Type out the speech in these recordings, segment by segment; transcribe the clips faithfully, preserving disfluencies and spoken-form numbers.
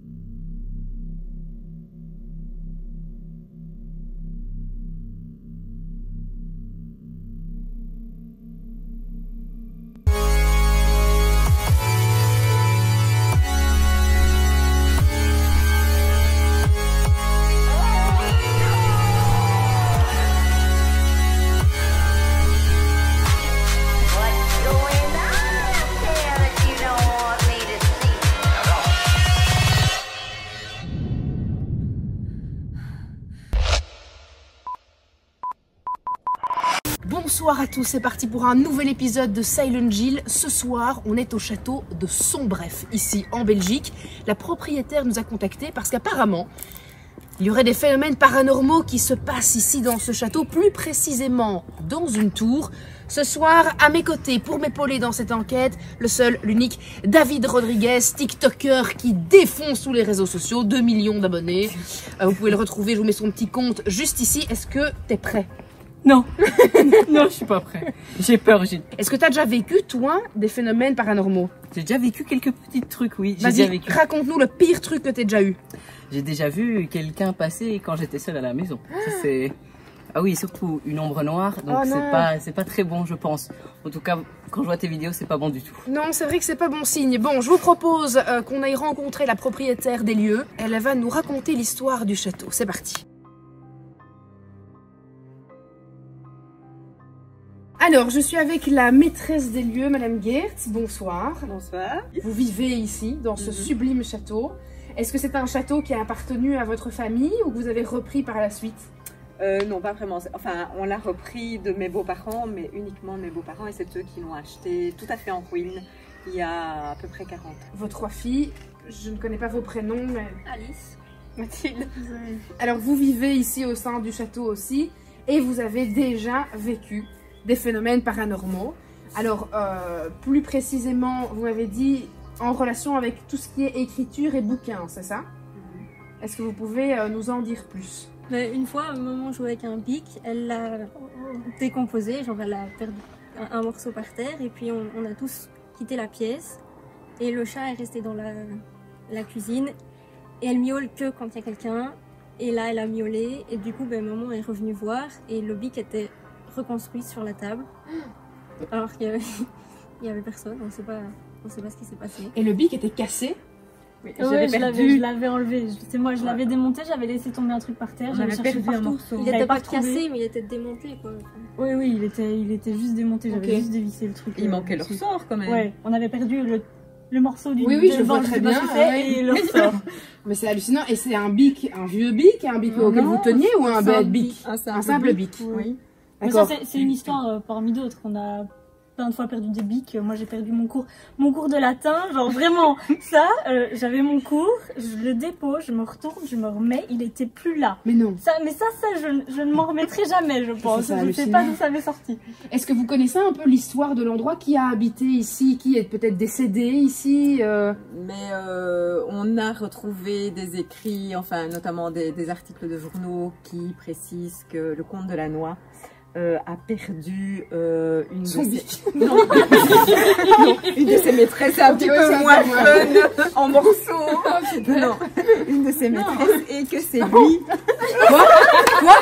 Bonsoir à tous, c'est parti pour un nouvel épisode de Silent Hill. Ce soir, on est au château de Sombref, ici en Belgique. La propriétaire nous a contactés parce qu'apparemment, il y aurait des phénomènes paranormaux qui se passent ici dans ce château, plus précisément dans une tour. Ce soir, à mes côtés, pour m'épauler dans cette enquête, le seul, l'unique, David Rodriguez, TikToker qui défonce tous les réseaux sociaux, deux millions d'abonnés. Euh, vous pouvez le retrouver, je vous mets son petit compte juste ici. Est-ce que t'es prêt ? Non, non, je suis pas prêt. J'ai peur. J'ai... Est-ce que tu as déjà vécu, toi, des phénomènes paranormaux? J'ai déjà vécu quelques petits trucs, oui. Vas-y, raconte-nous le pire truc que tu as déjà eu. J'ai déjà vu quelqu'un passer quand j'étais seule à la maison. Ça, c'est... Ah oui, surtout une ombre noire, donc oh c'est pas, c'est pas très bon, je pense. En tout cas, quand je vois tes vidéos, c'est pas bon du tout. Non, c'est vrai que c'est pas bon signe. Bon, je vous propose euh, qu'on aille rencontrer la propriétaire des lieux. Elle va nous raconter l'histoire du château. C'est parti. Alors, je suis avec la maîtresse des lieux, Madame Geertz. Bonsoir. Bonsoir. Vous vivez ici, dans ce mm-hmm. sublime château. Est-ce que c'est un château qui a appartenu à votre famille ou que vous avez repris par la suite? euh, Non, pas vraiment. Enfin, on l'a repris de mes beaux-parents, mais uniquement de mes beaux-parents. Et c'est eux qui l'ont acheté tout à fait en ruine, il y a à peu près quarante ans. Vos trois filles, je ne connais pas vos prénoms, mais... Alice, Mathilde. Oui. Alors, vous vivez ici au sein du château aussi, et vous avez déjà vécu des phénomènes paranormaux. Alors, euh, plus précisément, vous m'avez dit en relation avec tout ce qui est écriture et bouquin, c'est ça? Mm-hmm. Est-ce que vous pouvez euh, nous en dire plus? Mais une fois, un moment, jouait avec un bic, elle l'a décomposé, genre elle a perdu un, un morceau par terre, et puis on, on a tous quitté la pièce, et le chat est resté dans la, la cuisine, et elle miaule que quand il y a quelqu'un, et là elle a miaulé, et du coup, ben, maman est revenue voir, et le bic était reconstruit sur la table, alors qu'il y avait, il y avait personne, on ne sait pas, on sait pas ce qui s'est passé. Et le bic était cassé? Oui, ouais, je l'avais enlevé, c'est moi, je l'avais ouais. démonté, j'avais laissé tomber un truc par terre, j'avais cherché partout. Un morceau. Il n'était pas cassé, mais il était démonté, quoi. Oui, oui, il était, il était juste démonté, j'avais okay. juste dévissé le truc. Il euh, manquait le ressort quand même. Ouais, on avait perdu le, le morceau du. Oui, oui, je vois très bien. Ouais. Et le ressort. Mais c'est hallucinant. Et c'est un bic, un vieux bic, un bic non, auquel vous teniez ou un bête bic? Un simple, un simple bic. bic. Oui. Mais ça, c'est une histoire euh, parmi d'autres. On a plein de fois perdu des bics. Moi, j'ai perdu mon cours, mon cours de latin. Genre vraiment, ça, euh, j'avais mon cours, je le dépose, je me retourne, je me remets, il était plus là. Mais non. Ça, mais ça, ça, je, je ne m'en remettrai jamais, je pense. Je ne sais pas d'où ça avait sorti. Est-ce que vous connaissez un peu l'histoire de l'endroit? Qui a habité ici? Qui est peut-être décédé ici? euh... Mais euh, on a retrouvé des écrits, enfin notamment des, des articles de journaux qui précisent que le comte de la Noix Euh, a perdu euh, une, de ses... non. non, une de ses maîtresses un petit peu moins fun en morceaux. Oh, non, une de ses maîtresses non. Et que c'est lui. Quoi? Quoi?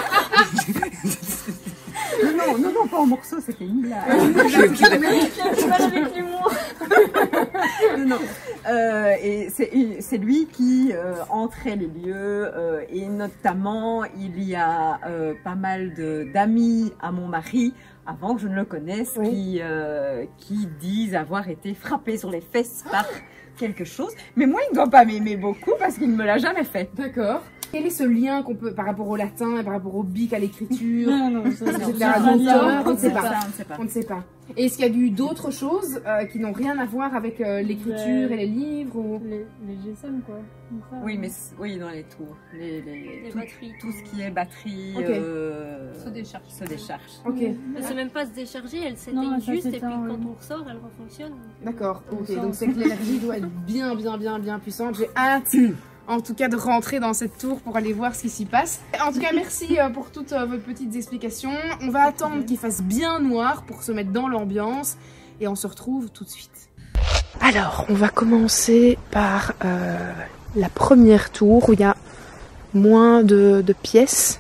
Non, non, non, pas en morceaux, c'était une là. J'ai mal avec l'humour. Non, non. Euh, et c'est lui qui euh, entrait les lieux euh, et notamment il y a euh, pas mal d'amis à mon mari avant que je ne le connaisse oui. qui, euh, qui disent avoir été frappés sur les fesses par quelque chose. Mais moi, il ne doit pas m'aimer beaucoup parce qu'il ne me l'a jamais fait. D'accord. Quel est ce lien qu'on peut par rapport au latin et par rapport au bic à l'écriture? Non, non, c'est la raconteur, on ne sait pas. Ça, on ne sait pas. On ne sait pas. Et est-ce qu'il y a eu d'autres choses euh, qui n'ont rien à voir avec euh, l'écriture et les livres ou... Les, les G S M quoi. Ça, oui, mais oui, dans les tours. Les, les, les tout, batteries. Tout ce qui est batterie okay. euh, se décharge. Se décharge. Ok. Mais c'est même pas se décharger, elle s'éteint juste et puis quand oui. on ressort, elle refonctionne. D'accord. Ok. Donc c'est que l'énergie doit être bien, bien, bien, bien puissante. J'ai hâte. En tout cas de rentrer dans cette tour pour aller voir ce qui s'y passe. En tout cas merci pour toutes vos petites explications. On va attendre qu'il fasse bien noir pour se mettre dans l'ambiance et on se retrouve tout de suite. Alors on va commencer par euh, la première tour où il y a moins de, de pièces.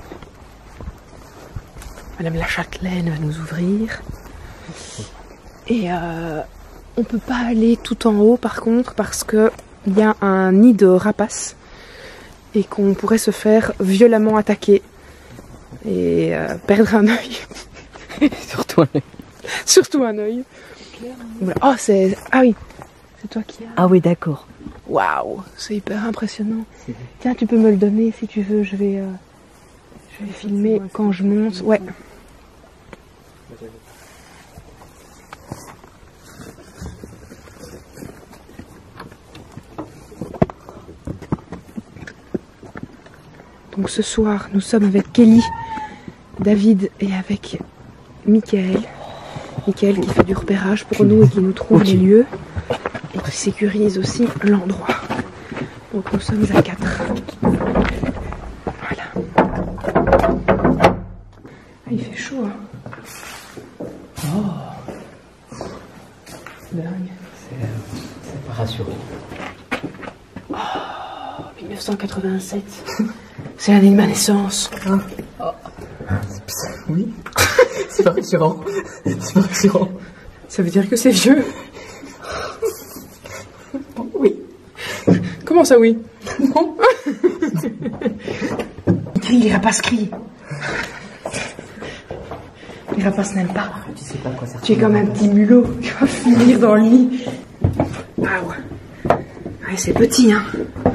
Madame la châtelaine va nous ouvrir. Et euh, on peut pas aller tout en haut par contre parce que il y a un nid de rapaces et qu'on pourrait se faire violemment attaquer et euh, perdre un œil. Surtout un œil. Surtout un œil. Voilà. Oh, c'est... Ah oui, c'est toi qui as... Ah oui, d'accord. Waouh, c'est hyper impressionnant. Tiens, tu peux me le donner si tu veux, je vais, euh, je vais filmer quand je monte. Ouais. Donc ce soir, nous sommes avec Kelly, David et avec Michael. Michael qui fait du repérage pour nous et qui nous trouve les lieux et qui sécurise aussi l'endroit. Donc nous sommes à quatre. Voilà. Ah, il fait chaud. Hein. Oh. Dingue. C'est pas rassurant. Oh, mille neuf cent quatre-vingt-sept. C'est l'année de ma naissance. Ah. Oh. Oui. C'est pas rassurant. C'est pas rassurant. Ça veut dire que c'est vieux. Oui. Comment ça, oui? Non. Il crie, les rapaces crient. Les rapaces n'aiment pas. Tu sais pas quoi ça. Tu es comme un petit mulot. Tu vas finir dans le lit. Ah ouais. Ouais, c'est petit, hein.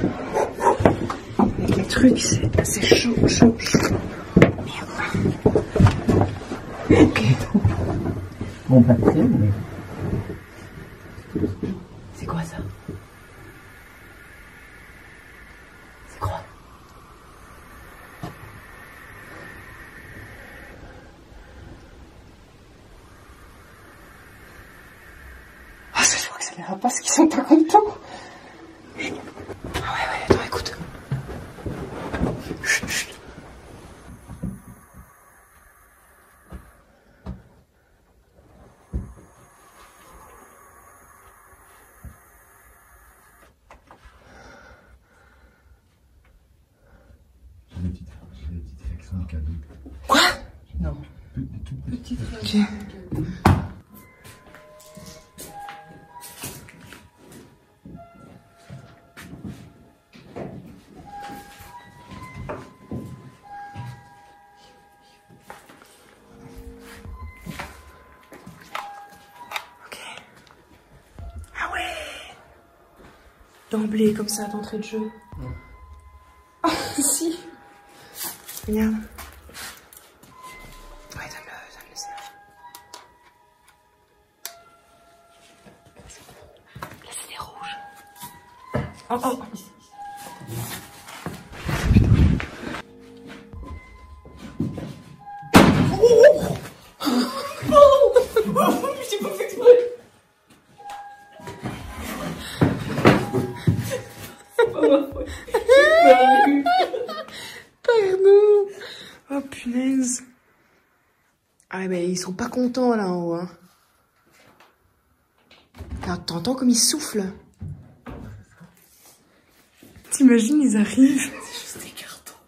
Avec les trucs, c'est, c'est chaud, chaud, chaud. Merde. Ok. Bon, pas très, mais... C'est quoi ça? C'est quoi? Ah, ça, je vois que c'est les rapaces qui sont pas contents. Ah ouais, ouais, attends, écoute. Chut, chut. J'ai des petites, j'ai des petites réactions de cadeaux. Quoi? Non. Petites Ok. Ok. Ah ouais. D'emblée, comme ça, d'entrée de jeu. Non. Ah, si. Regarde. Ouais, donne-le, donne-le ça. Là, c'est des rouges. Oh, oh. J'ai pas fait exprès. Pardon. Oh punaise. Ah mais ils sont pas contents là en haut. Hein. T'entends comme ils soufflent. T'imagines, ils arrivent. C'est juste des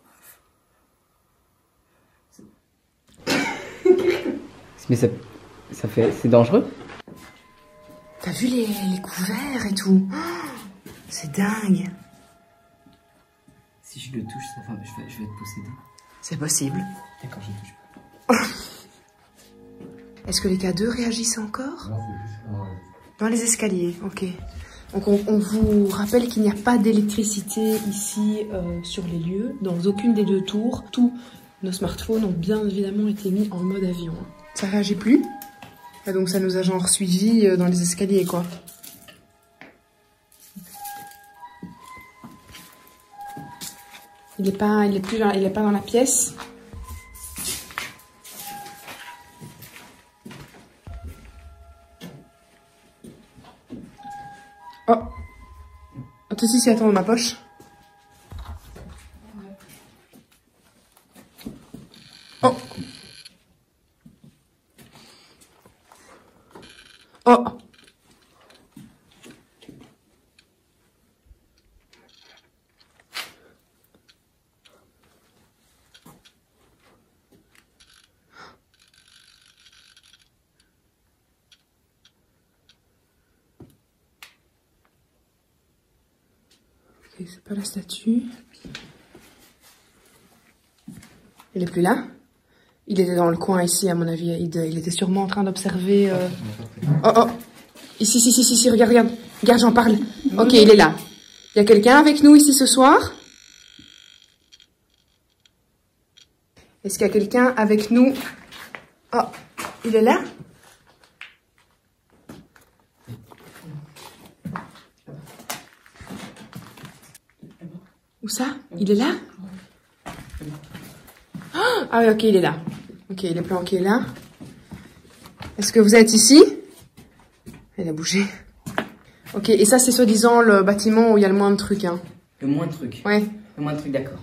cartons. Mais ça, ça fait... C'est dangereux? T'as vu les, les couverts et tout? Oh, c'est dingue. Si je le touche, ça va, je, vais, je vais être possédé. C'est possible. D'accord, je le touche pas. Est-ce que les K deux réagissent encore? Non, c'est juste dans, euh, Dans les escaliers, ok. Donc on, on vous rappelle qu'il n'y a pas d'électricité ici euh, sur les lieux, dans aucune des deux tours. Tous nos smartphones ont bien évidemment été mis en mode avion. Ça réagit plus? Et donc ça nous a genre suivi euh, dans les escaliers quoi. Il est pas, il est plus, dans, il est pas dans la pièce. Oh. Attends, si, si, attends, dans ma poche. Oh. Oh. Ok, c'est pas la statue. Il est plus là? Il était dans le coin ici, à mon avis. Il, il était sûrement en train d'observer... Euh... Oh, oh. Ici, ici, ici, ici, regarde, regarde. Regarde, j'en parle. Ok, il est là. Il y a quelqu'un avec nous ici ce soir? Est-ce qu'il y a quelqu'un avec nous? Oh, il est là? Où ça? Il est là? Ah oui, ok, il est là. Ok, il est planqué là. Est-ce que vous êtes ici? Il a bougé. Ok, et ça, c'est soi-disant le bâtiment où il y a le moins de trucs, hein. Le moins de trucs. Ouais. Le moins de trucs, d'accord.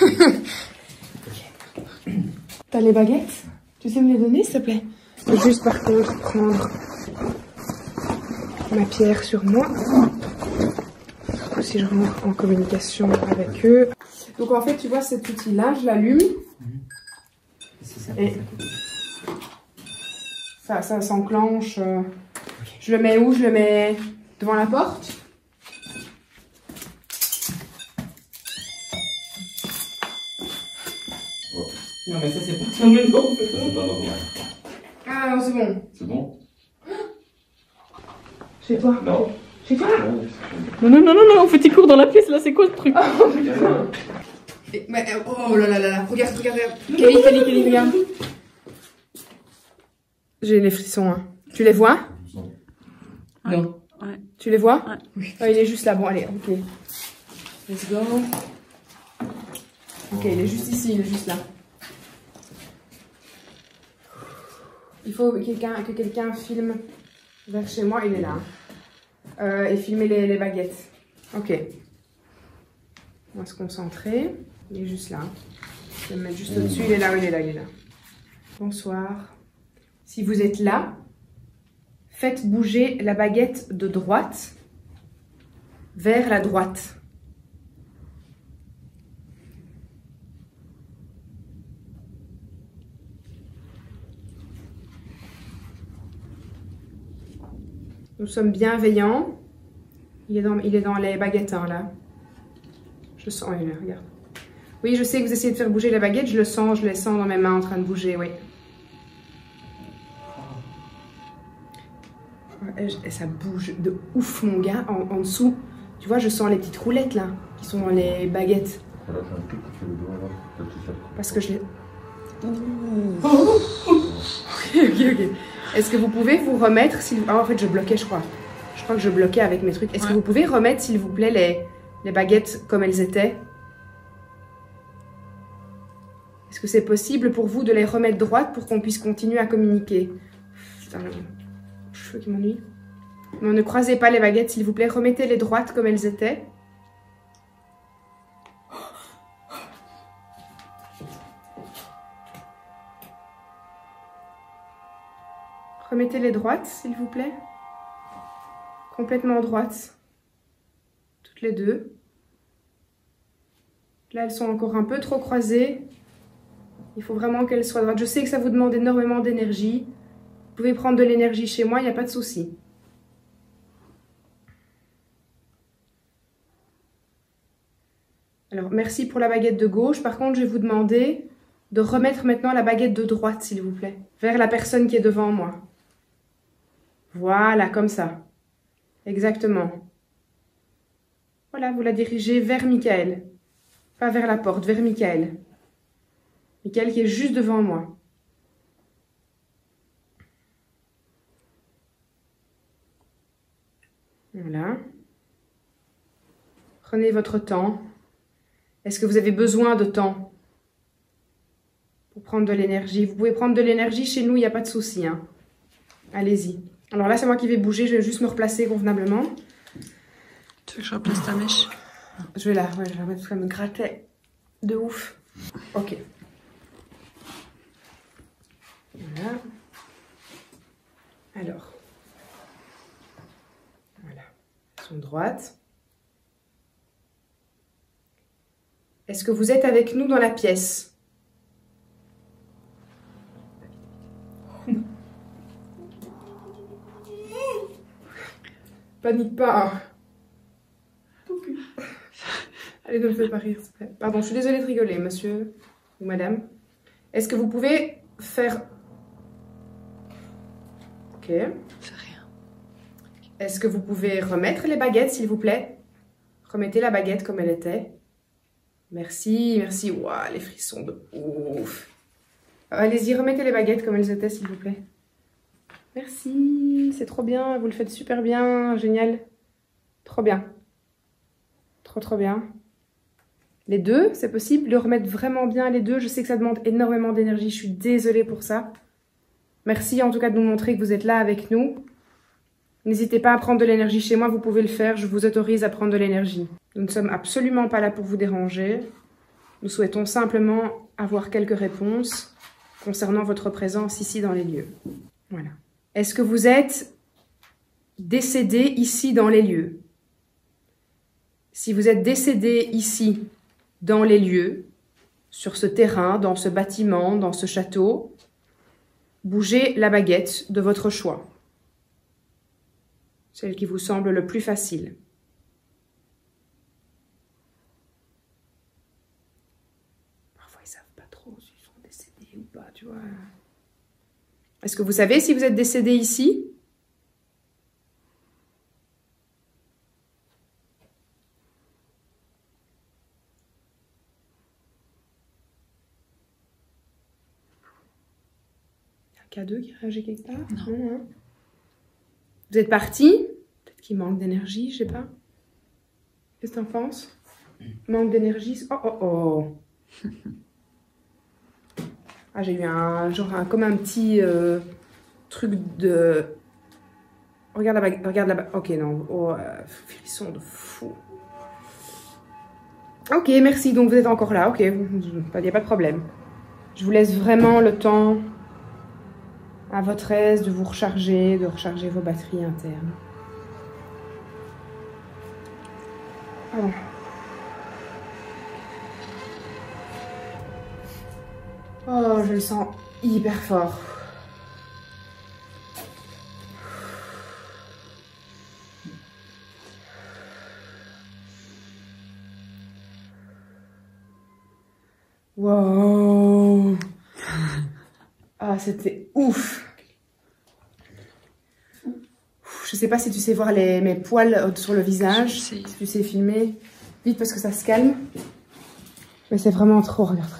T'as les baguettes? Tu sais me les donner, s'il te plaît? Je vais juste par contre prendre ma pierre sur moi. Si je rentre en communication avec eux. Donc en fait, tu vois cet outil-là, je l'allume. Et ça, ça s'enclenche. Euh, je le mets où? Je le mets devant la porte. Non mais ça c'est pas normal. Non, C'est pas normal. Ah non, c'est bon. C'est bon? Chez toi? Non. Chez toi? Non, non, non, non, non, en fait il court dans la pièce là, c'est quoi ce truc? Oh putain. Et, mais, oh là là là là, regarde, regarde, regarde. Kelly, Kelly, Kelly, regarde. J'ai les frissons, hein. Tu les vois? Non. Ouais. Tu les vois? Ouais. Oui. Oh, il est juste là, bon allez, ok. Let's go. Ok, il est juste ici, il est juste là. Il faut que quelqu'un que quelqu'un filme vers chez moi, il est là. Euh, et filmer les, les baguettes. Ok. On va se concentrer. Il est juste là. Je vais me mettre juste au-dessus. Il est là, il est là, il est là. Bonsoir. Si vous êtes là, faites bouger la baguette de droite vers la droite. Nous sommes bienveillants. Il est dans, il est dans les baguettes, hein, là. Je sens, il est là, regarde. Oui, je sais que vous essayez de faire bouger les baguettes. Je le sens, je les sens dans mes mains en train de bouger, oui. Et ça bouge de ouf, mon gars. En, en dessous, tu vois, je sens les petites roulettes, là, qui sont dans les baguettes. Parce que je les... Oh. Ok, ok, ok. Est-ce que vous pouvez vous remettre, s'il... Ah, en fait, je bloquais, je crois. Je crois que je bloquais avec mes trucs. Est-ce ouais. que vous pouvez remettre, s'il vous plaît, les, les baguettes comme elles étaient? Est-ce que c'est possible pour vous de les remettre droites pour qu'on puisse continuer à communiquer? Putain, le cheveu qui m'ennuie. Non, ne croisez pas les baguettes, s'il vous plaît. Remettez-les droites comme elles étaient. Remettez-les droites, s'il vous plaît. Complètement droites. Toutes les deux. Là, elles sont encore un peu trop croisées. Il faut vraiment qu'elles soient droites. Je sais que ça vous demande énormément d'énergie. Vous pouvez prendre de l'énergie chez moi, il n'y a pas de souci. Alors, merci pour la baguette de gauche. Par contre, je vais vous demander de remettre maintenant la baguette de droite, s'il vous plaît. Vers la personne qui est devant moi. Voilà, comme ça. Exactement. Voilà, vous la dirigez vers Michael. Pas vers la porte, vers Michael. Michael qui est juste devant moi. Voilà. Prenez votre temps. Est-ce que vous avez besoin de temps pour prendre de l'énergie? Vous pouvez prendre de l'énergie chez nous, il n'y a pas de souci. Hein. Allez-y. Alors là, c'est moi qui vais bouger. Je vais juste me replacer convenablement. Tu veux que je replace ta mèche? Je vais là. Ouais, je vais mettre me gratter de ouf. Ok. Voilà. Alors. Voilà. Elles sont droites. Est-ce que vous êtes avec nous dans la pièce? Panique pas. Allez, ne me faites pas rire, s'il vous plaît. Pardon, je suis désolée de rigoler, monsieur ou madame. Est-ce que vous pouvez faire... Ok. C'est rien. Est-ce que vous pouvez remettre les baguettes, s'il vous plaît? Remettez la baguette comme elle était. Merci, merci. Waouh, les frissons de ouf. Allez-y, remettez les baguettes comme elles étaient, s'il vous plaît. Merci, c'est trop bien. Vous le faites super bien, génial. Trop bien. Trop, trop bien. Les deux, c'est possible de remettre vraiment bien les deux. Je sais que ça demande énormément d'énergie. Je suis désolée pour ça. Merci en tout cas de nous montrer que vous êtes là avec nous. N'hésitez pas à prendre de l'énergie chez moi. Vous pouvez le faire. Je vous autorise à prendre de l'énergie. Nous ne sommes absolument pas là pour vous déranger. Nous souhaitons simplement avoir quelques réponses concernant votre présence ici dans les lieux. Voilà. Est-ce que vous êtes décédé ici dans les lieux? Si vous êtes décédé ici, dans les lieux, sur ce terrain, dans ce bâtiment, dans ce château, bougez la baguette de votre choix. Celle qui vous semble le plus facile. Parfois, ils ne savent pas trop s'ils sont décédés ou pas, tu vois. Est-ce que vous savez si vous êtes décédé ici ? K deux qui réagit quelque part? Non. Non, hein. Vous êtes parti? Peut-être qu'il manque d'énergie, je sais pas. Qu'est-ce que t'en penses? Manque d'énergie? Oh oh oh! Ah, j'ai eu un genre un, comme un petit euh, truc de. Regarde là-bas, regarde là-bas. Ok, non. Oh, euh, frisson de fou. Ok, merci. Donc vous êtes encore là. Ok, il n'y a pas de problème. Je vous laisse vraiment le temps à votre aise de vous recharger, de recharger vos batteries internes. Pardon. Oh, je le sens hyper fort. Wow. Ah, c'était ouf. Je sais pas si tu sais voir les, mes poils sur le visage, si tu sais filmer. Vite parce que ça se calme. Mais c'est vraiment trop, regarde.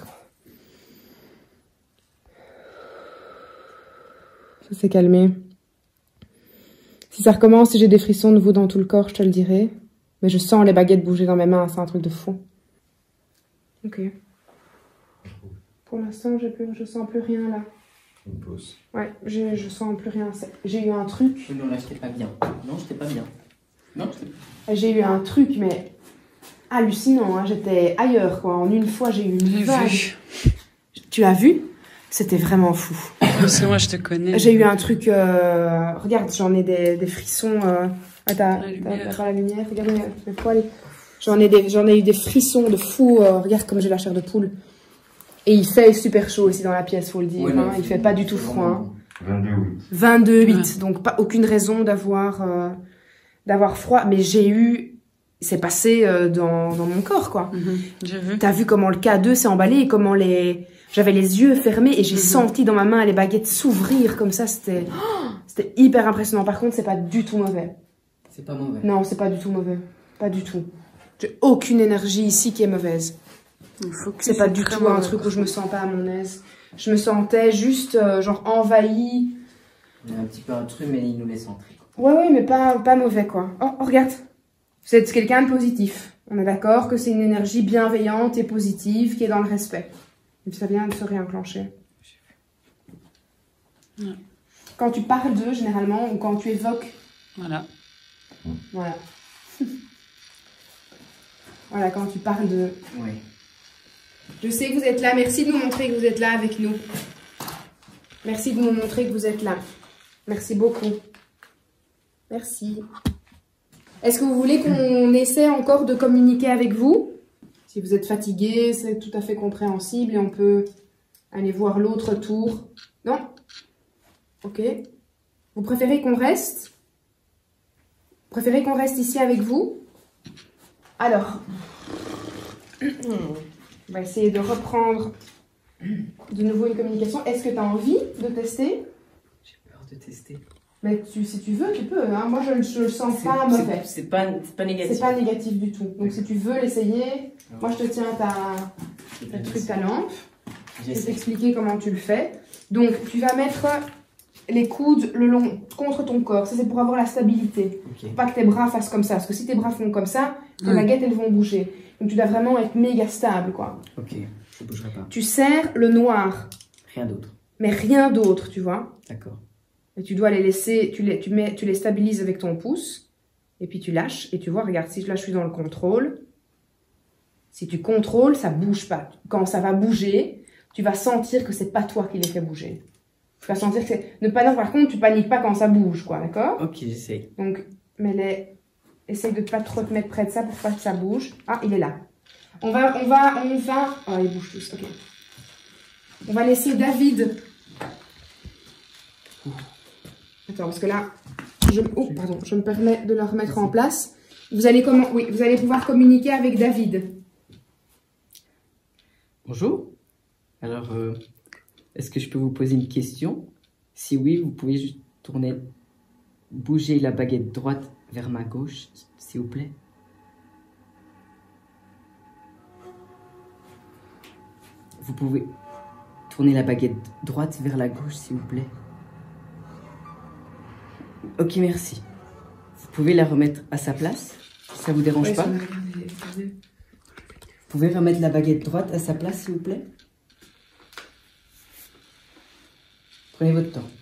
Ça s'est calmé. Si ça recommence, si j'ai des frissons de vous dans tout le corps, je te le dirai. Mais je sens les baguettes bouger dans mes mains, c'est un truc de fou. Ok. Pour l'instant, je ne sens plus rien là. Une pause. Ouais, je, je sens plus rien. J'ai eu un truc. Non, là, j'étais pas bien. Non, j'étais pas bien. Non, j'étais... J'ai eu un truc, mais hallucinant. Hein. J'étais ailleurs, quoi. En une fois, j'ai eu une vague. Vu. Tu as vu? C'était vraiment fou. Parce que moi, je te connais. J'ai eu un truc... Euh... Regarde, j'en ai des, des frissons... Euh... Ah, t'as pas la lumière? Regarde mes poils. J'en ai, des... ai eu des frissons de fou. Euh... Regarde comme j'ai la chair de poule. Et il fait super chaud aussi dans la pièce, faut le dire. Ouais, hein. Il fait pas du tout froid. Hein. vingt-deux huit. vingt-deux huit. Ouais. Donc, pas aucune raison d'avoir euh, d'avoir froid. Mais j'ai eu... C'est passé euh, dans, dans mon corps, quoi. Mm-hmm. J'ai vu. T'as vu comment le K deux s'est emballé et comment les... J'avais les yeux fermés et j'ai mm-hmm. senti dans ma main les baguettes s'ouvrir comme ça. C'était oh, c'était hyper impressionnant. Par contre, c'est pas du tout mauvais. C'est pas mauvais. Non, c'est pas du tout mauvais. Pas du tout. J'ai aucune énergie ici qui est mauvaise. C'est pas du tout un truc où je me sens pas à mon aise. Je me sentais juste euh, genre envahie. Il y a un petit peu un truc, mais il nous laisse entrer. Ouais, ouais, mais pas, pas mauvais, quoi. Oh, oh regarde. Vous êtes quelqu'un de positif. On est d'accord que c'est une énergie bienveillante et positive qui est dans le respect. Et puis ça vient de se réenclencher. Ouais. Quand tu parles d'eux, généralement, ou quand tu évoques... Voilà. Voilà. Voilà, quand tu parles de... Oui. Je sais que vous êtes là. Merci de nous montrer que vous êtes là avec nous. Merci de nous montrer que vous êtes là. Merci beaucoup. Merci. Est-ce que vous voulez qu'on essaie encore de communiquer avec vous? Si vous êtes fatigué, c'est tout à fait compréhensible et on peut aller voir l'autre tour. Non? Ok. Vous préférez qu'on reste? Vous préférez qu'on reste ici avec vous? Alors... On va essayer de reprendre de nouveau une communication. Est-ce que tu as envie de tester? J'ai peur de tester. Mais tu, si tu veux, tu peux. Hein. Moi, je ne le sens C'est- pas c'est- mauvais. C'est pas, c'est pas négatif. C'est pas négatif du tout. Donc, si tu veux l'essayer, moi, je te tiens ta, ta truc, ta lampe. Je vais J'essaie. t'expliquer comment tu le fais. Donc, tu vas mettre les coudes le long contre ton corps. Ça, c'est pour avoir la stabilité. Ok. Faut pas que tes bras fassent comme ça. Parce que si tes bras font comme ça, tes Mm. baguettes, elles vont bouger. Donc, tu dois vraiment être méga stable, quoi. Ok, je bougerai pas. Tu serres le noir, Rien d'autre. mais rien d'autre, tu vois. D'accord. Et tu dois les laisser, tu les, tu mets, tu les stabilises avec ton pouce. Et puis, tu lâches. Et tu vois, regarde, si là, je suis dans le contrôle. Si tu contrôles, ça bouge pas. Quand ça va bouger, tu vas sentir que c'est pas toi qui les fait bouger. Tu vas sentir que c'est... Ne pas, non, par contre, tu paniques pas quand ça bouge, quoi, d'accord? Ok, j'essaie. Donc, mets-les... Essaye de pas trop te mettre près de ça pour pas que ça bouge. Ah, il est là. On va... On va... On va... Oh, ils bougent tous, ok. On va laisser David... Attends, parce que là... Je... Oh, pardon. Je me permets de le remettre en place. Vous allez comment... Oui, vous allez pouvoir communiquer avec David. Bonjour. Alors, euh, est-ce que je peux vous poser une question? Si oui, vous pouvez juste tourner, bouger la baguette droite vers ma gauche, s'il vous plaît. Vous pouvez tourner la baguette droite vers la gauche, s'il vous plaît. Ok, merci. Vous pouvez la remettre à sa place, si ça vous dérange Ouais, pas. ça me- regardez, regardez. Vous pouvez remettre la baguette droite à sa place, s'il vous plaît. Prenez votre temps.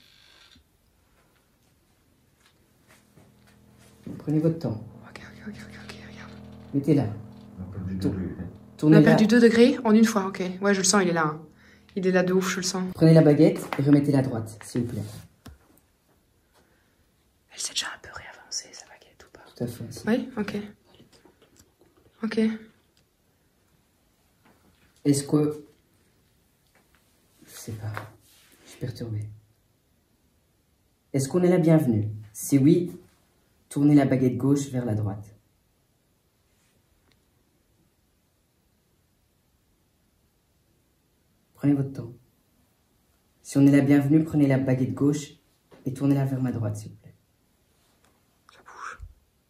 Prenez votre temps. Ok, ok, ok, ok, ok, regarde. Mettez-la. On a perdu Tour- deux degrés. On a Tournez-la. perdu deux degrés en une fois, ok. Ouais, je le sens, il est là. hein. Il est là de ouf, je le sens. Prenez la baguette et remettez-la à droite, s'il vous plaît. Elle s'est déjà un peu réavancée, sa baguette, ou pas? Tout à fait. aussi. Oui, ok. Ok. Est-ce que... Je sais pas. Je suis perturbé. Est-ce qu'on est la bienvenue? Si oui, tournez la baguette gauche vers la droite. Prenez votre temps. Si on est la bienvenue, prenez la baguette gauche et tournez-la vers ma droite, s'il vous plaît. Ça bouge.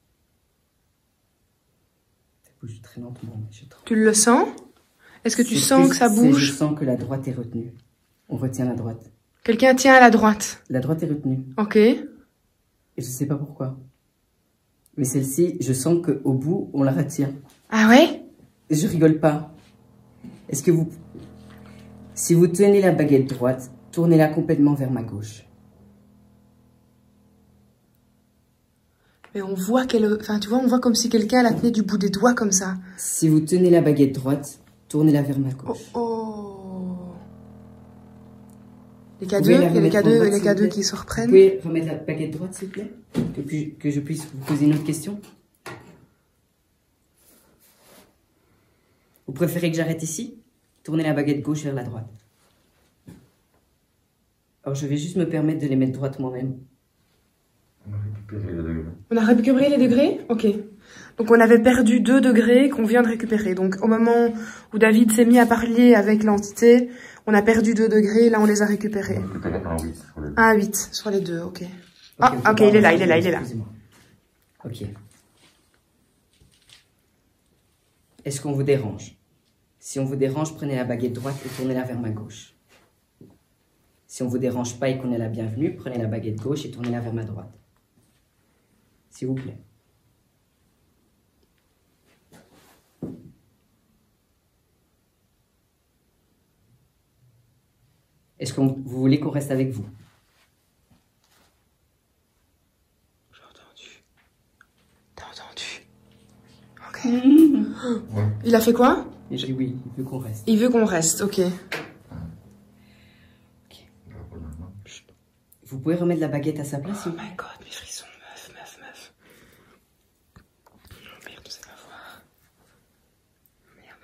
Ça bouge très lentement, mais je tremble. Tu le sens? Est-ce que tu C'est sens plus- que ça c'est- bouge? Je sens que la droite est retenue. On retient la droite. Quelqu'un tient à la droite. La droite est retenue. Ok. Et je sais pas pourquoi. Mais celle-ci, je sens qu'au bout, on la retient. Ah ouais? Je rigole pas. Est-ce que vous... Si vous tenez la baguette droite, tournez-la complètement vers ma gauche. Mais on voit qu'elle... Enfin, tu vois, on voit comme si quelqu'un la tenait du bout des doigts comme ça. Si vous tenez la baguette droite, tournez-la vers ma Oh, gauche. oh. Les Vous K deux, pouvez la il y a les remettre en K deux, droite, les s'il vous K deux plaît. qui se Vous reprennent. pouvez remettre la baguette droite, s'il vous plaît? que, puis- que je puisse vous poser une autre question? Vous préférez que j'arrête ici? Tournez la baguette gauche vers la droite. Alors je vais juste me permettre de les mettre droite moi-même. On a récupéré les degrés. On a récupéré les degrés? Ok. Donc on avait perdu deux degrés qu'on vient de récupérer. Donc au moment où David s'est mis à parler avec l'entité, on a perdu deux degrés, là on les a On récupérés. a récupéré un huit sur les deux. Un huit sur les deux, ok. Ah, ok, il est là, il est là, il est là. Excusez-moi. Ok. Est-ce qu'on vous dérange? Si on vous dérange, prenez la baguette droite et tournez-la vers ma gauche. Si on vous dérange pas et qu'on est la bienvenue, prenez la baguette gauche et tournez-la vers ma droite. S'il vous plaît. Est-ce que vous voulez qu'on reste avec vous? J'ai entendu. T'as entendu? Ok. Ouais. Il a fait quoi? Et j'ai dit oui, il veut qu'on reste. Il veut qu'on reste, ok. Vous pouvez remettre la baguette à sa place, Oh s'il vous plaît? my god, mes frissons, meuf, meuf, meuf. Oh merde, ça va voir. Merde.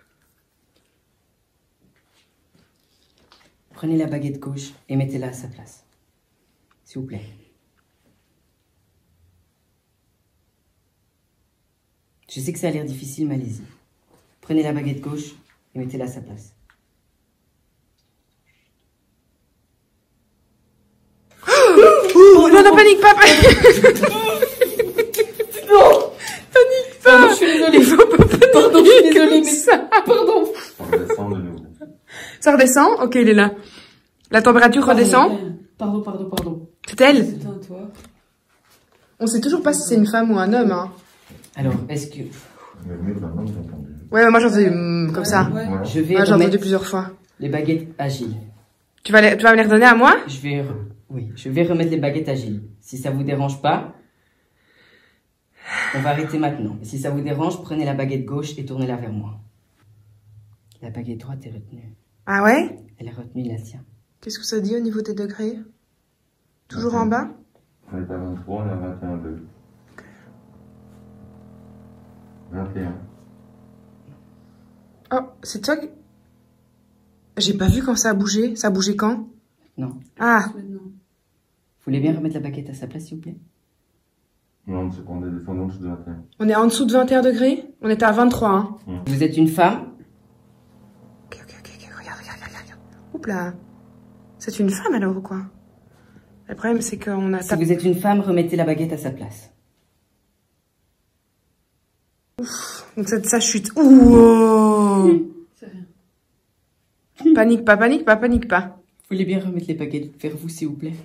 Prenez la baguette gauche et mettez-la à sa place. S'il vous plaît. Je sais que ça a l'air difficile, mais allez-y. Prenez la baguette gauche et mettez-la à sa place. Oh, non, non, panique pas. Non, panique pas. Pardon, je suis désolée. Il faut pas paniquer. Pardon, je suis désolée, mais ça. Pardon. On redescend de nouveau. Ça redescend? Ok, il est là. La température redescend? Pardon, pardon, pardon. C'est elle? C'est un toi. On sait toujours pas si c'est une femme ou un homme, hein. Alors, est-ce que... Mais mieux maintenant, j'ai entendu. Ouais, mais moi j'en faisais hum, comme ça. Voilà. Je vais Moi j'en ai remettre entendu plusieurs fois. les baguettes agiles. Tu vas, les- tu vas me les redonner à moi? Je vais... re- Oui, je vais remettre les baguettes agiles. Si ça vous dérange pas, on va arrêter maintenant. Et si ça vous dérange, prenez la baguette gauche et tournez-la vers moi. La baguette droite est retenue. Ah ouais? Elle est retenue, la tient. Qu'est-ce que ça dit au niveau des degrés? Toujours en bas? On est à vingt-trois, on est à vingt et un degrés. vingt et un. Oh, c'est toi qui... J'ai pas vu quand ça a bougé. Ça a bougé quand? Non. Ah, Vous voulez bien remettre la baguette à sa place, s'il vous plaît? Non, c'est- on est descendu en dessous de vingt et un. on est en dessous de vingt et un degrés? On était à vingt-trois, hein. Vous êtes une femme? Ok, ok, ok, ok, regarde, regarde, regarde, regarde. Oups là. C'est une femme alors ou quoi? Le problème c'est qu'on a... Si vous êtes une femme, remettez la baguette à sa place. Donc ça, ça chute. Ouh oh. Panique pas, panique pas, panique pas. Vous voulez bien remettre les baguettes vers vous, s'il vous plaît?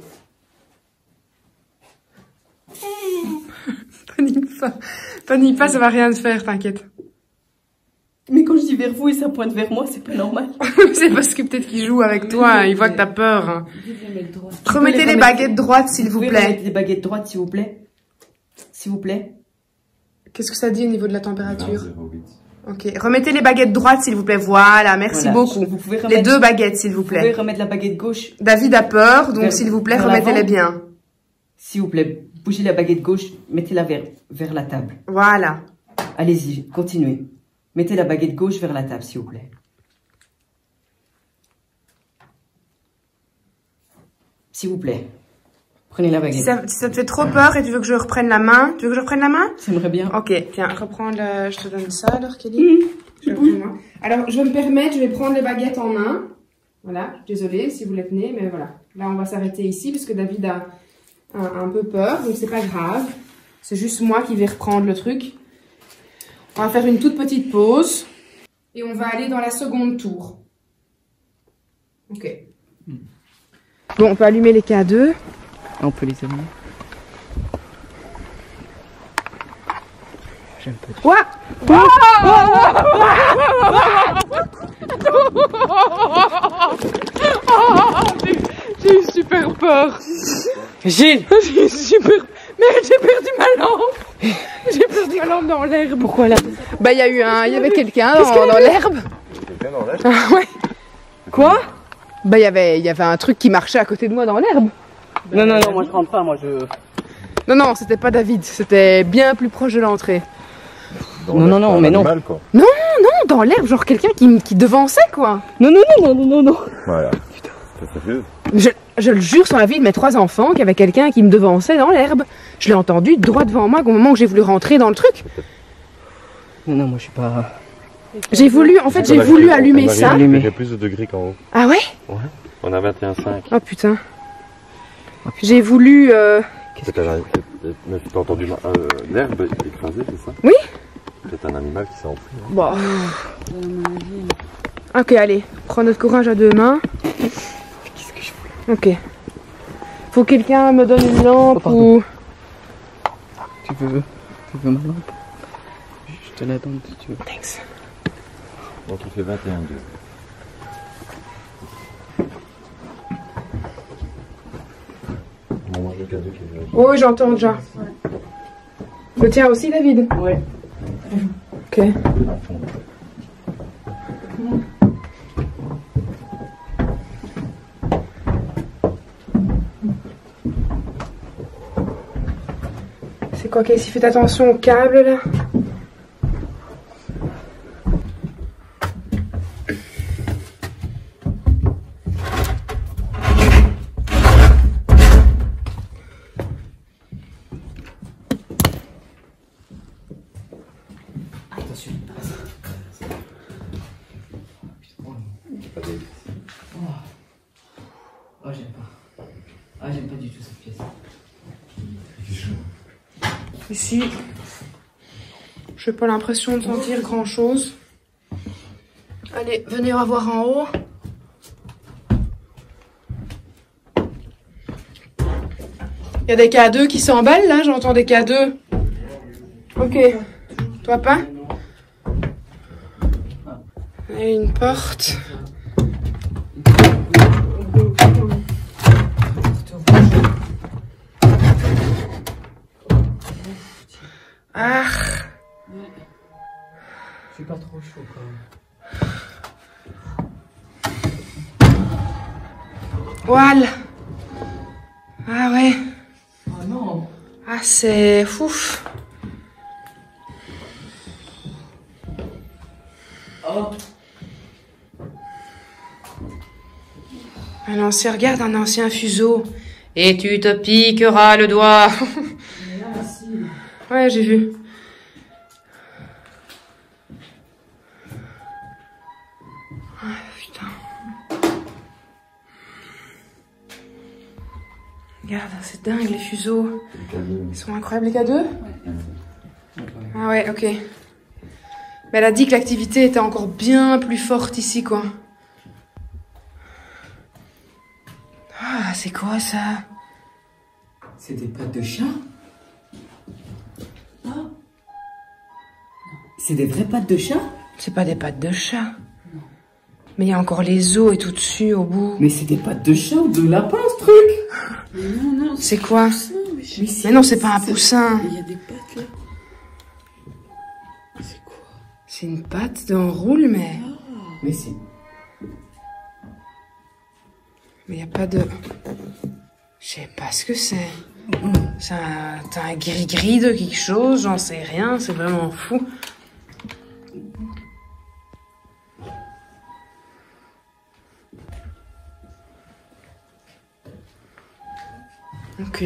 Panique pas. Panique pas, ça va rien te faire, t'inquiète. Mais quand je dis vers vous et ça pointe vers moi, c'est pas normal. C'est parce que peut-être qu'il joue avec toi, il voit que t'as peur. hein. Remettez les remettre- baguettes droites, s'il vous pouvez plaît. remettre les baguettes droites, s'il vous plaît? S'il vous plaît? Qu'est-ce que ça dit au niveau de la vingt température? zéro huit. Ok, remettez les baguettes droites, s'il vous plaît. Voilà, merci Voilà. beaucoup. Vous pouvez Les remettre, deux baguettes, s'il vous vous pouvez plaît. remettre la baguette gauche, David a peur, donc Vers- s'il vous plaît, vers remettez-les l'avant. bien. s'il vous plaît. Bougez la baguette gauche, mettez-la vers, vers la table. Voilà. Allez-y, continuez. Mettez la baguette gauche vers la table, s'il vous plaît. S'il vous plaît. Prenez la Si baguette. ça, si ça te fait trop peur et tu veux que je reprenne la main, tu veux que je reprenne la main? J'aimerais bien. Ok, tiens, reprends le... Je te donne ça alors, Kelly. Je reprends moi. Alors, je vais me permettre, je vais prendre les baguettes en main. Voilà, désolée si vous les tenez, mais voilà. Là, on va s'arrêter ici parce que David a un, un peu peur, donc c'est pas grave. C'est juste moi qui vais reprendre le truc. On va faire une toute petite pause et on va aller dans la seconde tour. Ok. Bon, on peut allumer les K deux. On peut les allumer. J'aime pas. Quoi? J'ai eu super peur. Gilles! J'ai eu super... Mais j'ai perdu ma lampe. J'ai perdu ma lampe dans l'herbe. Pourquoi là? Bah, il y a eu un... Il y avait quelqu'un dans, dans l'herbe. Quelqu'un dans l'air? Ah ouais. Quoi? Bah, il y avait, il y avait un truc qui marchait à côté de moi dans l'herbe. Non, non, non, moi je rentre pas, moi je... Non, non, c'était pas David. C'était bien plus proche de l'entrée. Non, non, non, mais non. Mal, quoi. Non, dans l'herbe, genre quelqu'un qui, m- qui devançait, quoi. Non, non, non, non, non, non, non. Voilà. C'est sérieux? Je, je le jure sur la vie de mes trois enfants qu'il y avait quelqu'un qui me devançait dans l'herbe. Je l'ai entendu droit devant moi au moment où j'ai voulu rentrer dans le truc. Non, non, moi je suis pas... J'ai voulu, en fait, j'ai voulu allumer ça. Il y a plus de degrés qu'en haut. Ah ouais? On a vingt et un virgule cinq. Oh putain. J'ai voulu... Euh... Qu'est-ce que t'as mais tu as entendu ma- euh, l'herbe écrasée, c'est ça? Oui. Peut-être un animal qui s'est enfui. Hein. Bon. Ok, allez. Prends notre courage à deux mains. Qu'est-ce que je fous? Ok. Faut que quelqu'un me donne une lampe pardon. ou... Tu veux... Tu veux ma lampe? Je te la donne si tu veux. Thanks. Donc il fait vingt et un degrés. Bon, moi, j'ai le cadeau qui est venu. Oh, oui, j'entends déjà. Le tien aussi, David? Ouais. Ok. C'est quoi, Casey? Faites attention au câble, là. Attention. Ici, j'ai pas l'impression de sentir grand chose. Allez, venez, on va voir en haut. Il y a des K deux qui s'emballent là, j'entends des K deux. Ok. Toi pas? Il y a une porte. Ah. C'est pas trop chaud quand même. Voilà. Ah ouais. Oh non. Ah c'est fouf. Oh. Un ancien, regarde un ancien fuseau. Et tu te piqueras le doigt. Ouais, j'ai vu. Ah, putain. Regarde, c'est dingue les fuseaux. Ils sont incroyables les K deux. Ah ouais, ok. Mais elle a dit que l'activité était encore bien plus forte ici, quoi. Ah, c'est quoi ça? C'est des pattes de chat? Oh. C'est des vraies pattes de chat? C'est pas des pattes de chat. Mais il y a encore les os et tout dessus au bout. Mais c'est des pattes de chat ou de lapin ce truc? Non, non, C'est quoi? poussin, mais, je- Mais, mais non, c'est pas un poussin. Il y a des pattes là. C'est quoi? C'est une patte d'un roule, mais... Mais c'est... Mais il n'y a pas de... Je sais pas ce que c'est. C'est un... T'as un gris-gris de quelque chose, j'en sais rien, c'est vraiment fou. Ok.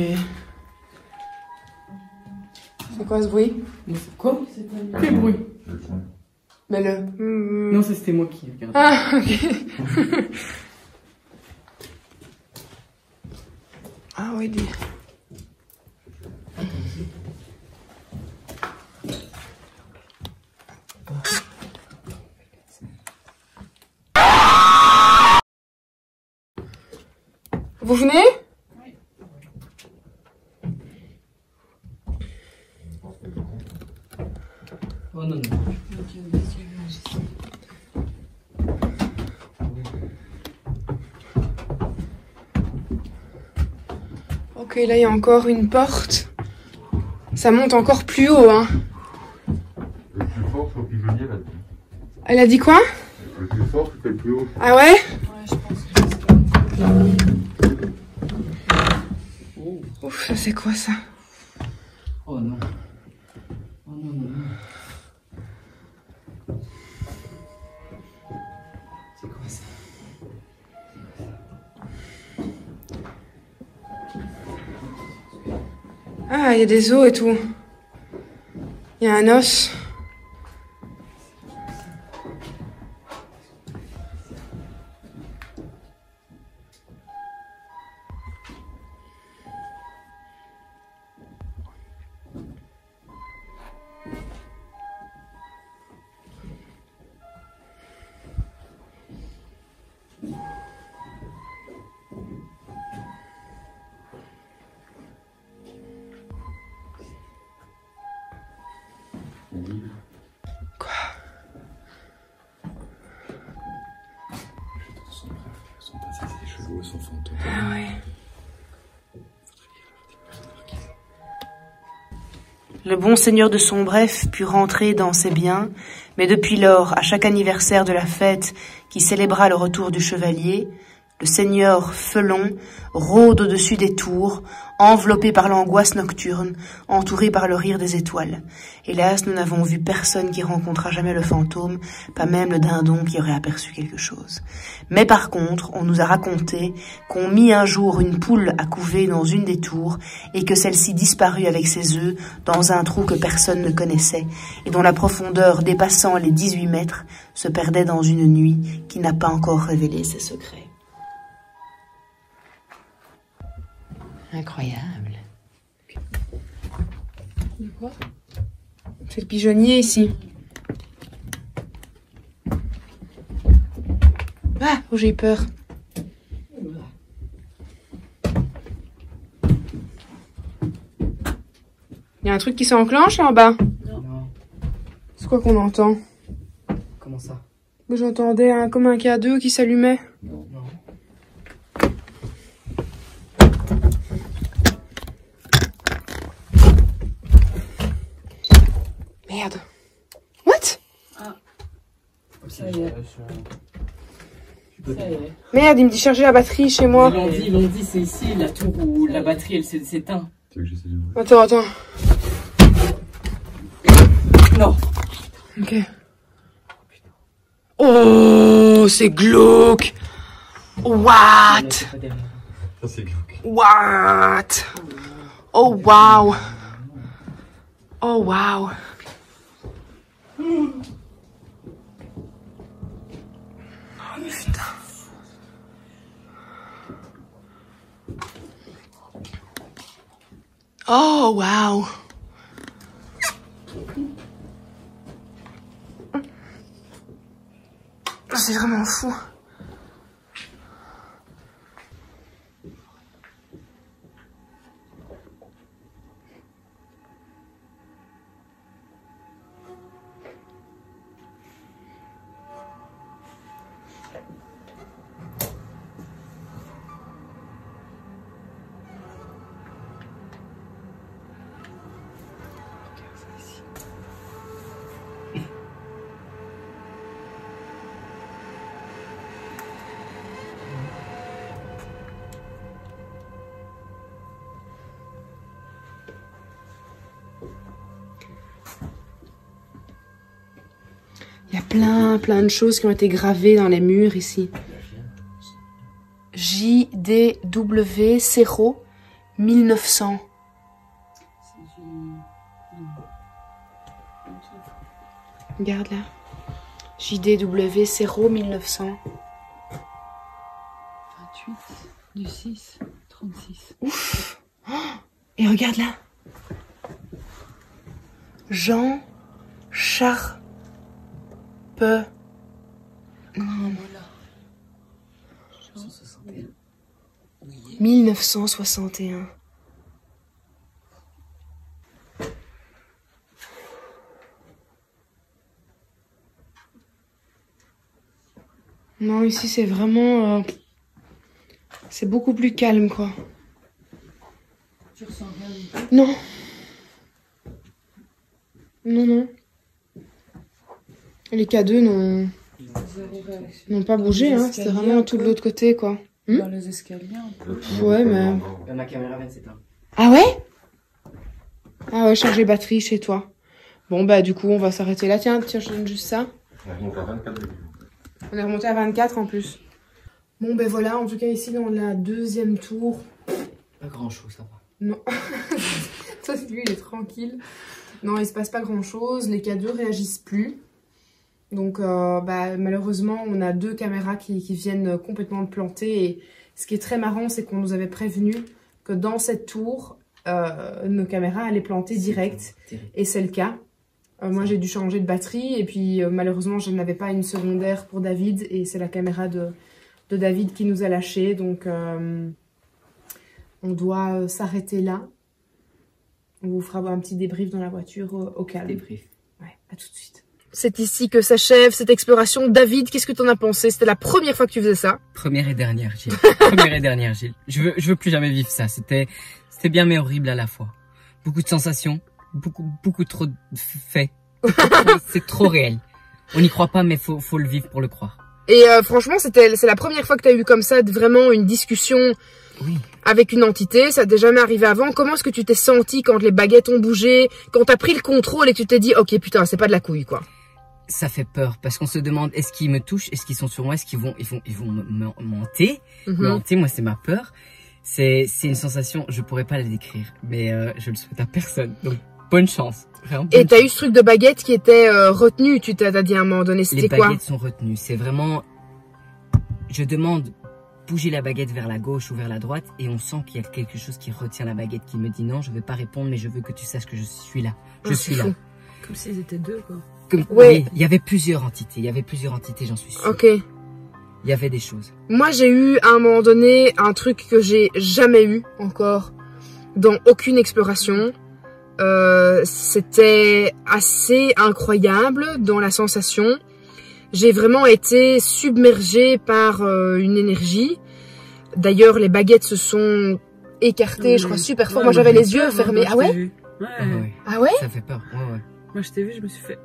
C'est quoi ce bruit? Mais c'est quoi? Quel bruit? Mais le... Hmm. Non, ça c'était moi qui regardais. Ah, ok. Ah oui, dis. Vous venez? Oh non, non. Ok, là il y a encore une porte. Ça monte encore plus haut, hein. Le plus fort, c'est au pigeonnier là-dedans. Elle a dit quoi? Le plus fort, c'était le plus haut. Ah ouais? Ouais, je pense que c'est ça. Ouf, ça c'est quoi ça? Oh non. Oh non, non, non. C'est quoi ça? Ah, il y a des os et tout. Il y a un os. Quoi? Son passé, ses chevaux, son fantôme. Ah ouais. Le bon seigneur de Sombref put rentrer dans ses biens, mais depuis lors, à chaque anniversaire de la fête qui célébra le retour du chevalier, le seigneur Felon rôde au-dessus des tours, enveloppé par l'angoisse nocturne, entouré par le rire des étoiles. Hélas, nous n'avons vu personne qui rencontra jamais le fantôme, pas même le dindon qui aurait aperçu quelque chose. Mais par contre, on nous a raconté qu'on mit un jour une poule à couver dans une des tours et que celle-ci disparut avec ses œufs dans un trou que personne ne connaissait et dont la profondeur dépassant les dix-huit mètres se perdait dans une nuit qui n'a pas encore révélé ses secrets. Incroyable. C'est le pigeonnier ici. Ah, oh, j'ai eu peur. Il y a un truc qui s'enclenche là en bas. Non. C'est quoi qu'on entend? Comment ça? J'entendais un, comme un K deux qui s'allumait. Non. Non. Merde. What? Ça y est. Ça y est. Merde, il me dit charger la batterie chez Ils moi. l'ont dit, ils l'ont dit, c'est ici la tour où la batterie elle s'é- s'éteint. Tu veux que j'essaie d'ouvrir? Attends, attends. Non. Ok. Oh, c'est glauque. What? C'est pas derrière. Ça, c'est glauque. What? Oh wow. Oh wow. Oh putain. Oh wow. C'est vraiment fou. Il y a plein, plein de choses qui ont été gravées dans les murs ici. J D W zéro mille neuf cents. Regarde là. J D W zéro mille neuf cents. vingt-huit du six trente-six. Ouf. Oh, et regarde là. Jean Charpe. Voilà. mille neuf cent soixante et un. Non, ici c'est vraiment... Euh, c'est beaucoup plus calme, quoi. Tu ressens rien du tout? Non. Non, non. Les K deux n'ont Zéro réaction. n'ont pas bougé, hein. C'était vraiment tout de l'autre côté, quoi. Hmm? Dans les escaliers un peu. Ouais, mais... Euh, Ma caméra vient de s'éteindre. Ah ouais? Ah ouais, charger batterie chez toi. Bon, bah du coup, on va s'arrêter là. Tiens, tiens, je donne juste ça. On remonte à vingt-quatre degrés. On est remonté à vingt-quatre en plus. Bon, ben voilà, en tout cas, ici, dans la deuxième tour... Pas grand chose, ça va. Non. Ça, lui, il est tranquille. Non, il se passe pas grand-chose. Les K deux réagissent plus. Donc, euh, bah, malheureusement, on a deux caméras qui, qui viennent complètement planter. Et ce qui est très marrant, c'est qu'on nous avait prévenu que dans cette tour, euh, nos caméras allaient planter direct. Et c'est le cas. Euh, moi, j'ai dû changer de batterie. Et puis, euh, malheureusement, je n'avais pas une secondaire pour David. Et c'est la caméra de, de David qui nous a lâchés. Donc, euh, on doit euh, s'arrêter là. On vous fera un petit débrief dans la voiture euh, au calme. Débrief. Ouais, à tout de suite. C'est ici que s'achève cette exploration. David, qu'est-ce que t'en as pensé? C'était la première fois que tu faisais ça. Première et dernière, Gilles. Première et dernière, Gilles. Je veux, je veux plus jamais vivre ça. C'était, c'était bien mais horrible à la fois. Beaucoup de sensations, beaucoup, beaucoup trop de faits. C'est trop réel. On n'y croit pas, mais faut, faut le vivre pour le croire. Et euh, franchement, c'était, c'est la première fois que t'as eu comme ça vraiment une discussion Oui. avec une entité. Ça t'est jamais arrivé avant. Comment est-ce que tu t'es senti quand les baguettes ont bougé, quand t'as pris le contrôle et que tu t'es dit, ok, putain, c'est pas de la couille, quoi. Ça fait peur parce qu'on se demande est-ce qu'ils me touchent, est-ce qu'ils sont sur moi, est-ce qu'ils vont, ils vont, ils vont me, me monter, Mhm. me hanter. Moi, c'est ma peur. C'est, c'est une sensation. Je pourrais pas la décrire, mais euh, je le souhaite à personne. Donc, bonne chance. Vraiment, bonne Et t'as chance. eu ce truc de baguette qui était euh, retenu. Tu t'as t'as dit à un moment donné, Les c'était quoi? baguettes sont retenues. C'est vraiment. Je demande bouger la baguette vers la gauche ou vers la droite et on sent qu'il y a quelque chose qui retient la baguette, qui me dit non, je ne vais pas répondre, mais je veux que tu saches que je suis là. Je oh, suis là. Fou. Comme s'ils étaient deux, quoi. Comme, ouais. Oui, il y avait plusieurs entités, il y avait plusieurs entités, j'en suis sûre. Ok. Il y avait des choses. Moi, j'ai eu à un moment donné un truc que j'ai jamais eu encore dans aucune exploration. Euh, C'était assez incroyable dans la sensation. J'ai vraiment été submergée par euh, une énergie. D'ailleurs, les baguettes se sont écartées, mmh. je crois, super fort. Ouais, moi, j'avais les yeux peur, fermés. Ah ouais? Ouais. Ah ouais? Ah ouais? Ça fait peur, ouais, ouais. Moi, je t'ai vu, je me suis fait...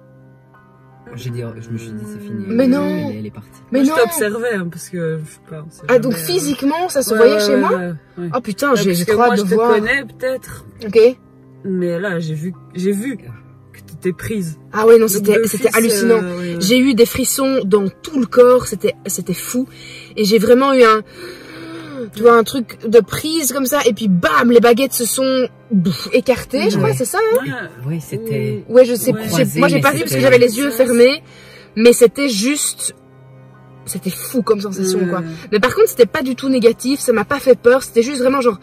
J'ai dit, je me suis dit, c'est fini. Mais non! Elle, elle est partie. Mais moi, non! Je t'observais, hein, parce que, je sais pas, on sait Ah, jamais, donc euh... physiquement, ça se ouais, voyait ouais, chez ouais, moi? Ouais, ouais. Oh putain, ouais, j'ai trop hâte de voir. Moi, je te connais, peut-être. Ok. Mais là, j'ai vu, j'ai vu que t'étais prise. Ah ouais, non, c'était c'était hallucinant. Euh, ouais, ouais. J'ai eu des frissons dans tout le corps, c'était c'était fou. Et j'ai vraiment eu un... Tu vois, un truc de prise comme ça, et puis bam, les baguettes se sont bouf, écartées, ouais. je crois, c'est ça, hein? Ouais, ouais c'était... Ouais, je sais, ouais. moi j'ai pas vu parce que j'avais les yeux fermés, mais c'était juste... C'était fou comme sensation, mmh. quoi. Mais par contre, c'était pas du tout négatif, ça m'a pas fait peur, c'était juste vraiment genre...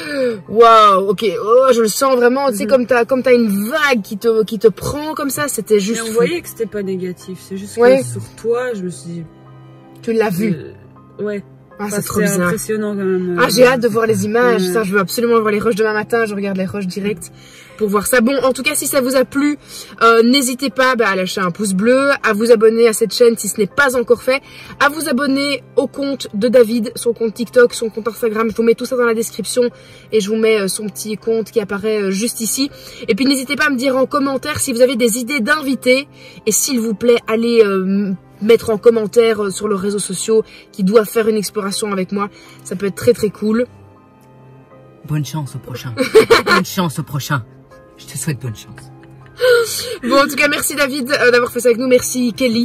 Waouh, ok, oh, je le sens vraiment, tu sais, mmh. comme t'as comme t'as une vague qui te, qui te prend comme ça, c'était juste... Mais on fou. voyait que c'était pas négatif, c'est juste ouais. que sur toi, je me suis dit... Tu l'as vu euh, Ouais. Ah, enfin, c'est trop bizarre. Impressionnant quand même. Ah, j'ai hâte de voir les images. Ouais. Ça, je veux absolument voir les rushs demain matin. Je regarde les rushs direct pour voir ça. Bon, en tout cas, si ça vous a plu, euh, n'hésitez pas bah, à lâcher un pouce bleu, à vous abonner à cette chaîne si ce n'est pas encore fait, à vous abonner au compte de David, son compte TikTok, son compte Instagram. Je vous mets tout ça dans la description et je vous mets euh, son petit compte qui apparaît euh, juste ici. Et puis, n'hésitez pas à me dire en commentaire si vous avez des idées d'invités. Et s'il vous plaît, allez... Euh, mettre en commentaire sur leurs réseaux sociaux qui doivent faire une exploration avec moi. Ça peut être très très cool. Bonne chance au prochain. Bonne chance au prochain. Je te souhaite bonne chance. Bon, en tout cas, merci David euh, d'avoir fait ça avec nous. Merci Kelly,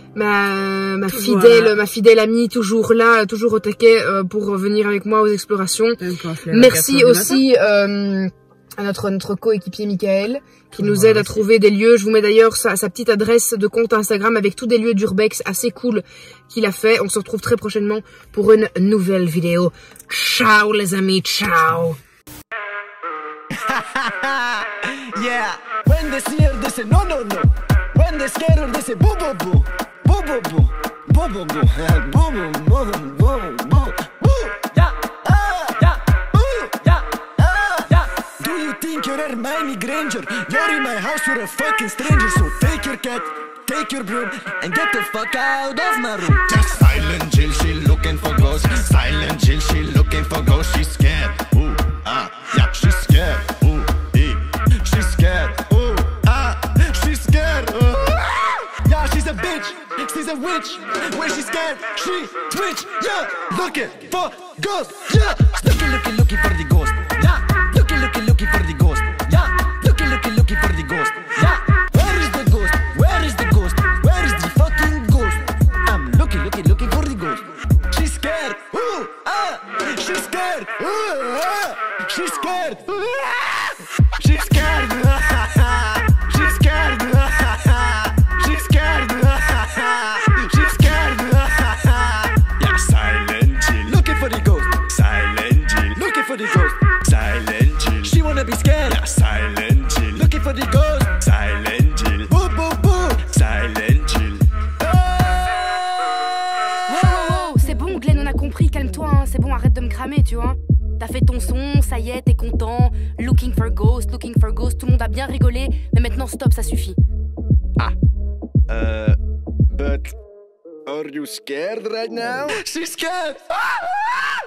ma, ma fidèle, voilà. ma fidèle amie, toujours là, toujours au taquet euh, pour venir avec moi aux explorations. Merci aussi euh, à notre, notre coéquipier Michael qui nous aide à trouver des lieux. Je vous mets d'ailleurs sa, sa petite adresse de compte Instagram avec tous des lieux d'urbex assez cool qu'il a fait. On se retrouve très prochainement pour une nouvelle vidéo. Ciao les amis, ciao. Yeah. When they see her, they say no, no, no. When they scare her, they say boo, boo, boo. Boo, boo, boo. Boo, boo, boo. Boo, boo, boo, boo, boo. You're Hermione Granger. You're in my house, you're a fucking stranger. So take your cat, take your broom, and get the fuck out of my room. Just Silent Jill, she looking for ghosts. Silent Jill, she looking for ghosts. She's scared, ooh, ah, yeah, she's scared, ooh, ee. She's scared, ooh, ah, she's scared, ooh. Yeah, she's a bitch, she's a witch. When she's scared, she twitch, yeah. Looking for ghosts, yeah. Looking, looking, looking for the ghost, yeah. Looking, looking, looking for the ghost. Yeah. Looking, looking, looking for the ghost. Yeah. Where is the ghost? Where is the ghost? Where is the fucking ghost? I'm looking, looking, looking for the ghost. She's scared. Ooh, ah. She's scared. Ooh, ah. She's scared. Ooh, ah. She's scared. She's scared. She's scared. She's scared. Yeah, Silent Jill. Looking for the ghost. Silent Jill. Looking for the ghost. Silent Jill. She wanna be scared. Yeah, Silent Jill. Looking for the ghost. Silent Jill. Boo, boo, boo. Silent Jill. Oh wow, wow, wow. C'est bon, Glenn, on a compris. Calme-toi, hein. C'est bon, arrête de me cramer, tu vois. T'as fait ton son, ça y est, t'es content. Looking for ghost, looking for ghost. Tout le monde a bien rigolé. Mais maintenant, stop, ça suffit. Ah. Uh, but are you scared right now? She's scared. Ah, ah.